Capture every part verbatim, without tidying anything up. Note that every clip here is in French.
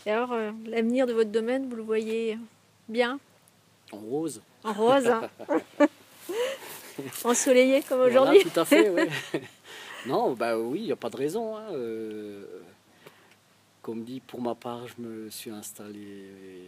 Et alors, euh, l'avenir de votre domaine, vous le voyez bien? En rose. En rose, hein. Ensoleillé comme Voilà, aujourd'hui? tout à fait, oui. Non, bah oui, il n'y a pas de raison. Hein. Euh, comme dit, pour ma part, je me suis installé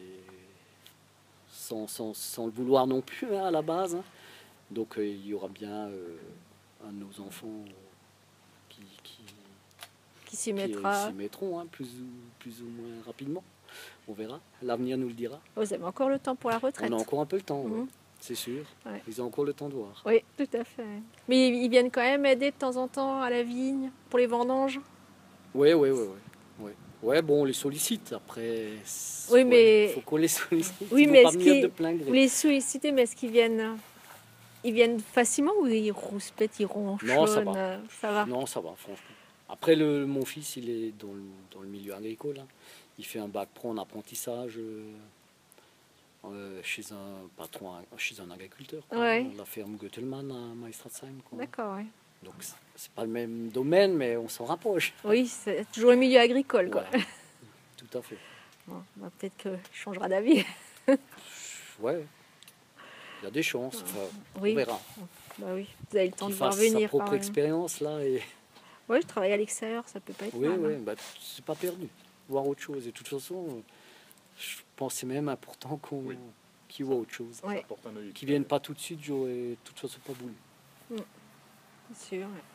sans, sans, sans le vouloir non plus hein, à la base. Hein. Donc euh, il y aura bien euh, un de nos enfants qui, qui, Qui s'y qui mettra. s'y mettront hein, plus, ou, plus ou moins rapidement. On verra, l'avenir nous le dira. Vous avez encore le temps pour la retraite. On a encore un peu le temps, Mmh. ouais, c'est sûr. Ouais. Ils ont encore le temps de voir. Oui, tout à fait. Mais ils viennent quand même aider de temps en temps à la vigne pour les vendanges. Oui, oui, oui. Ouais. Ouais, bon, on les sollicite. Après, Oui, ouais, mais faut qu'on les sollicite. oui, Ils vont mais pas est-ce venir de qu'ils plein gré. vous les sollicitez, mais est-ce qu'ils viennent, ils viennent facilement ou ils rouspètent, ils ronchonnent? Non, ça va. euh, Ça va. Non, ça va, franchement. Après, le, mon fils, il est dans le, dans le milieu agricole. Hein. Il fait un bac pro en apprentissage euh, euh, chez un patron, chez un agriculteur. Quoi, Ouais. la ferme Göttelmann à Meistratzheim. D'accord, oui. Donc, c'est pas le même domaine, mais on s'en rapproche. Oui, c'est toujours le milieu agricole, quoi. Voilà, tout à fait. Bon, bah, peut-être qu'il changera d'avis. Ouais, il y a des chances. Enfin, Oui. On verra. Bah oui, vous avez le temps Qu'il de voir fasse venir. sa propre quand même. expérience là. Et... Oui, je travaille à l'extérieur, ça peut pas être Oui, mal. oui, Hein. bah, c'est pas perdu. Voir autre chose. Et de toute façon, je pense que c'est même important qu'on Oui. qu'ils voient autre chose. Ouais. Ça porte un œil. Qu'ils viennent pas tout de suite, j'aurais de toute façon pas voulu. C'est sûr. Ouais.